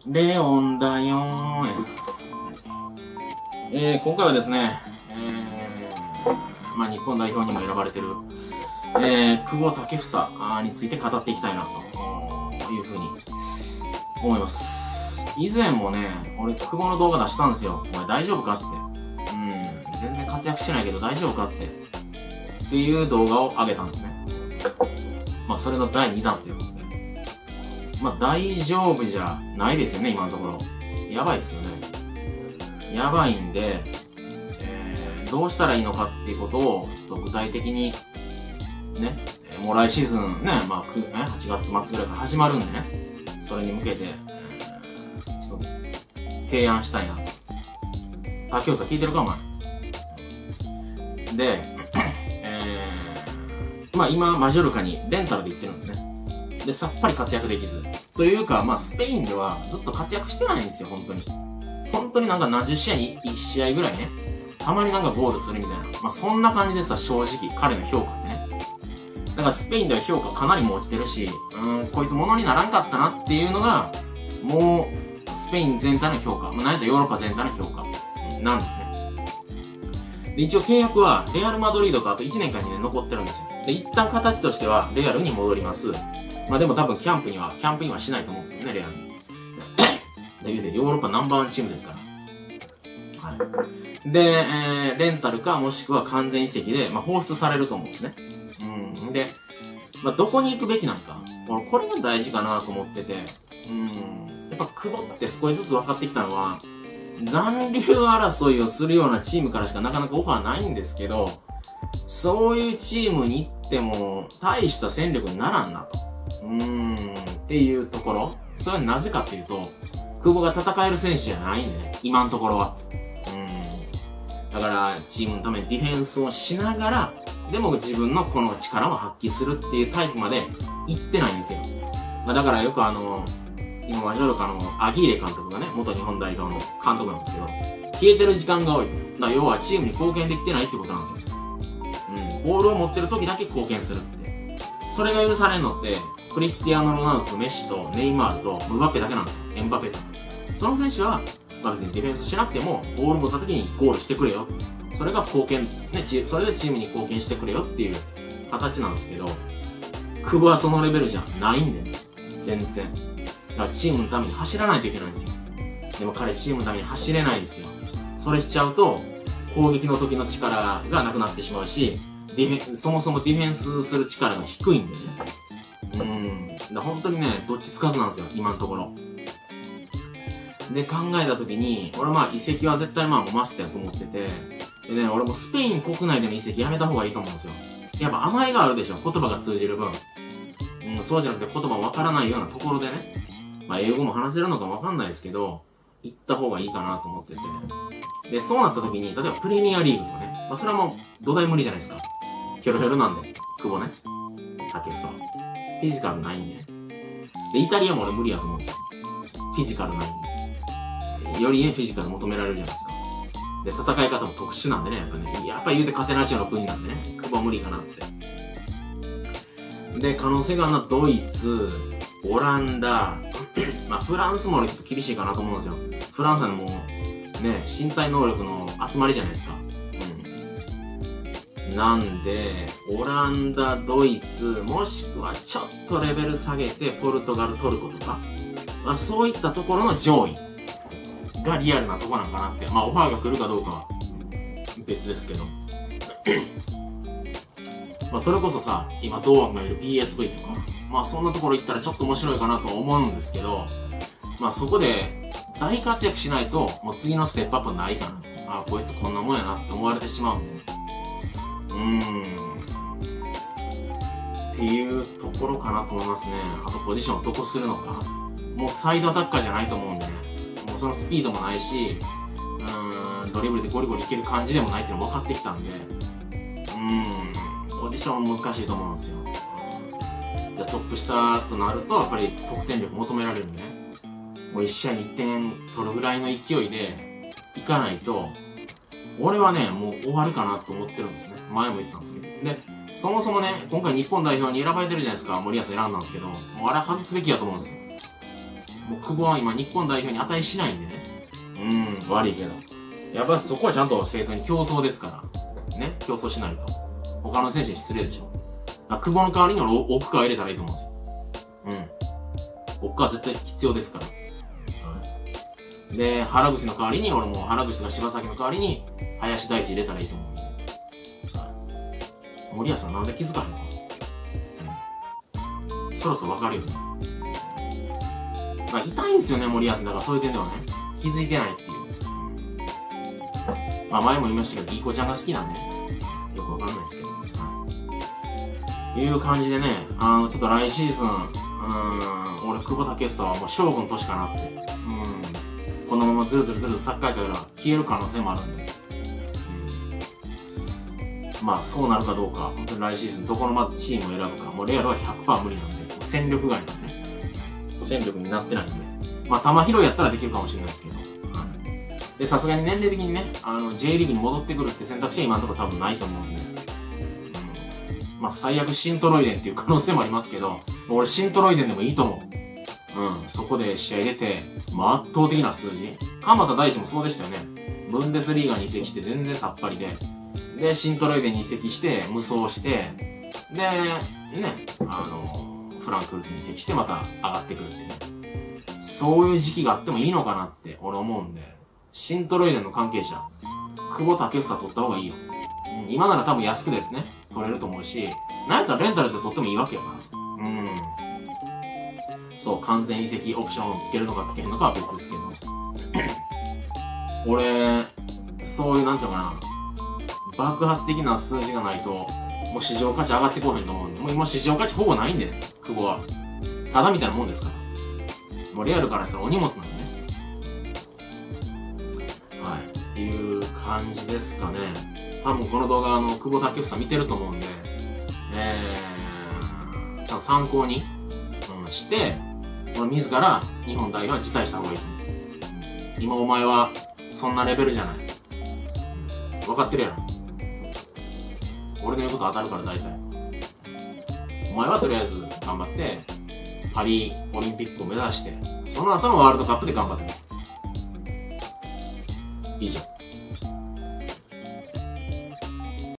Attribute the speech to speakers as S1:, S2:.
S1: レオンだよー。今回はですね、日本代表にも選ばれてる、久保建英について語っていきたいなというふうに思います。以前もね、俺久保の動画出したんですよ。お前大丈夫かって。全然活躍してないけど大丈夫かっていう動画を上げたんですね。それの第2弾ということで。大丈夫じゃないですよね、今のところ。やばいっすよね。やばいんで、どうしたらいいのかっていうことを、ちょっと具体的に、ね、もう来シーズンね、8月末ぐらいから始まるんでね、それに向けて、ちょっと、提案したいなと。竹雄さん聞いてるかお前。で、今、マジョルカにレンタルで行ってるんですね。で、さっぱり活躍できず。というか、スペインではずっと活躍してないんですよ、本当に。本当になんか何十試合に1試合ぐらいね。たまになんかゴールするみたいな。そんな感じでさ、正直、彼の評価ってね。だからスペインでは評価かなりも落ちてるし、こいつ物にならんかったなっていうのが、もう、スペイン全体の評価。なんやったらヨーロッパ全体の評価なんですね。で、一応契約は、レアル・マドリードとあと1年間にね、残ってるんですよ。で、一旦形としては、レアルに戻ります。でも多分キャンプインはしないと思うんですよね、レアルに。で、言うて、ヨーロッパナンバーワンチームですから。はい。で、レンタルかもしくは完全移籍で、放出されると思うんですね。で、どこに行くべきなのか。これが大事かなと思ってて、やっぱ久保って少しずつ分かってきたのは、残留争いをするようなチームからしかなかなかオファーないんですけど、そういうチームに行っても、大した戦力にならんなと。っていうところ。それはなぜかっていうと、久保が戦える選手じゃないんでね、今のところは。だから、チームのためにディフェンスをしながら、でも自分のこの力を発揮するっていうタイプまで行ってないんですよ。だからよく今マジョルカのアギーレ監督がね、元日本代表の監督なんですけど、消えてる時間が多い。要はチームに貢献できてないってことなんですよ。ボールを持ってる時だけ貢献するって。それが許されんのって、クリスティアーノ・ロナウドとメッシとネイマールとムバッペだけなんですよ。エムバペと。その選手は、別にディフェンスしなくても、ボール持った時にゴールしてくれよ。それが貢献、ね、それでチームに貢献してくれよっていう形なんですけど、久保はそのレベルじゃないんでね。全然。だからチームのために走らないといけないんですよ。でも彼チームのために走れないですよ。それしちゃうと、攻撃の時の力がなくなってしまうし、そもそもディフェンスする力が低いんでね。本当にね、どっちつかずなんですよ、今のところ。で、考えた時に、俺移籍は絶対マストやと思ってて、でね、俺もスペイン国内での移籍やめた方がいいと思うんですよ。やっぱ甘えがあるでしょ、言葉が通じる分。そうじゃなくて言葉わからないようなところでね、英語も話せるのかわかんないですけど、行った方がいいかなと思ってて。で、そうなった時に、例えばプレミアリーグとかね、それはもう土台無理じゃないですか。ヒョロヒョロなんで、久保ね。竹内さん。フィジカルないんで。で、イタリアも俺無理やと思うんですよ。フィジカルないんで。よりね、フィジカル求められるじゃないですか。で、戦い方も特殊なんでね、やっぱ言うてカテナチオの国なんでね、久保は無理かなって。で、可能性があるのはドイツ、オランダ、フランスも俺ちょっと厳しいかなと思うんですよ。フランスはもう、ね、身体能力の集まりじゃないですか。なんで、オランダ、ドイツ、もしくはちょっとレベル下げて、ポルトガル、トルコとか、そういったところの上位がリアルなとこなんかなって。オファーが来るかどうかは別ですけど。それこそさ、今堂安がいる PSV とか、そんなところ行ったらちょっと面白いかなと思うんですけど、そこで大活躍しないと、もう次のステップアップないかな。こいつこんなもんやなって思われてしまうんで。っていうところかなと思いますね。あとポジションどこするのか。もうサイドアタッカーじゃないと思うんでね。もうそのスピードもないし、ドリブルでゴリゴリいける感じでもないっていうのも分かってきたんで、ポジションは難しいと思うんですよ。じゃあトップ下となると、やっぱり得点力求められるんでね。もう1試合に1点取るぐらいの勢いでいかないと、俺はね、もう終わるかなと思ってるんですね。前も言ったんですけど。で、そもそもね、今回日本代表に選ばれてるじゃないですか。森保選んだんですけど、もうあれ外すべきやと思うんですよ。 もう久保は今日本代表に値しないんでね。悪いけど。やっぱそこはちゃんと正当に競争ですから。ね、競争しないと。他の選手に失礼でしょ。久保の代わりに俺、奥川入れたらいいと思うんですよ。奥川絶対必要ですから。で、原口の代わりに、俺も原口が柴崎の代わりに、林大地入れたらいいと思うんで。森保さんなんで気づかへんの？そろそろわかるよね。痛いんすよね、森保。だからそういう点ではね。気づいてないっていう。前も言いましたけど、いい子ちゃんが好きなんで、よくわかんないですけど。いう感じでね、ちょっと来シーズン、俺、久保建英はもう勝負の年かなって。このままずるずるサッカー界から消える可能性もあるんで。そうなるかどうか、本当に来シーズンどこのまずチームを選ぶか、もうレアルは 100% 無理なんで、戦力外なんでね。戦力になってないんで。球拾いやったらできるかもしれないですけど。で、さすがに年齢的にね、J リーグに戻ってくるって選択肢は今のところ多分ないと思うんで。最悪シントロイデンっていう可能性もありますけど、俺シントロイデンでもいいと思う。そこで試合出て、圧倒的な数字。鎌田大地もそうでしたよね。ブンデスリーガに移籍して全然さっぱりで。で、シントロイデンに移籍して、無双して、で、ね、フランクフルトに移籍してまた上がってくるってね。そういう時期があってもいいのかなって俺思うんで、シントロイデンの関係者、久保建英取った方がいいよ。今なら多分安くでね、取れると思うし、なんやったらレンタルで取ってもいいわけやから。そう、完全移籍オプションをつけるのかつけへんのかは別ですけど。俺、そういうなんていうのかな、爆発的な数字がないと、もう市場価値上がってこへんと思うんで、もう今市場価値ほぼないんで、久保は。ただみたいなもんですから。もうレアルからしたらお荷物なんでね。っていう感じですかね。多分この動画久保建英見てると思うんで、ちゃんと参考に、して、俺自ら日本代表は辞退した方がいいと思う。今お前はそんなレベルじゃない。分かってるやろ。俺の言うこと当たるから大体。お前はとりあえず頑張って、パリオリンピックを目指して、その後のワールドカップで頑張ってね。以上。